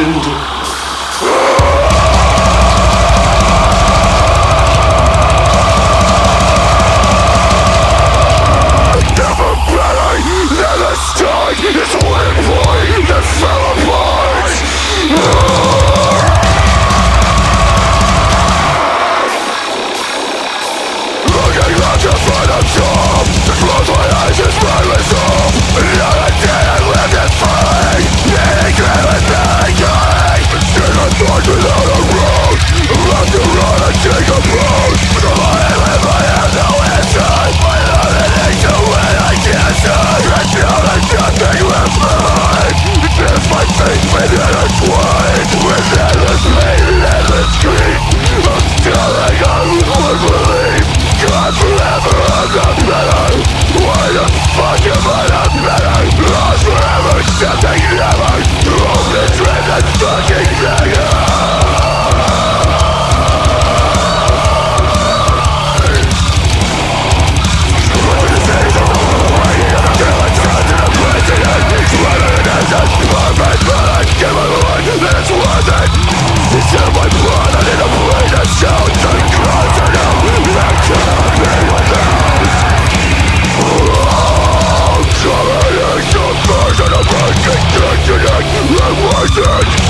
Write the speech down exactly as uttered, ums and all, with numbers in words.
envisioned. Never better, never start. It's one point that fell apart. Looking like to find a job, to close my eyes is my resolve. Another day I lived it free, eating great with thinking. Instead of thoughts without a road, I left to run and decompose. But if I live I have no answer. My love it aches to when I can't see. It's not a nothing with me. If my faith been intertwined with endless pain and endless grief, I'm telling I would believe God forever I'm not better. Why the fuck am I not better? Lost forever, something never. Only dream that fucking beggar. That's worth it. It's in my blood, I need a blade that sounds and cries and out. That can't be without. Oh, somebody is so first and I'm breaking to the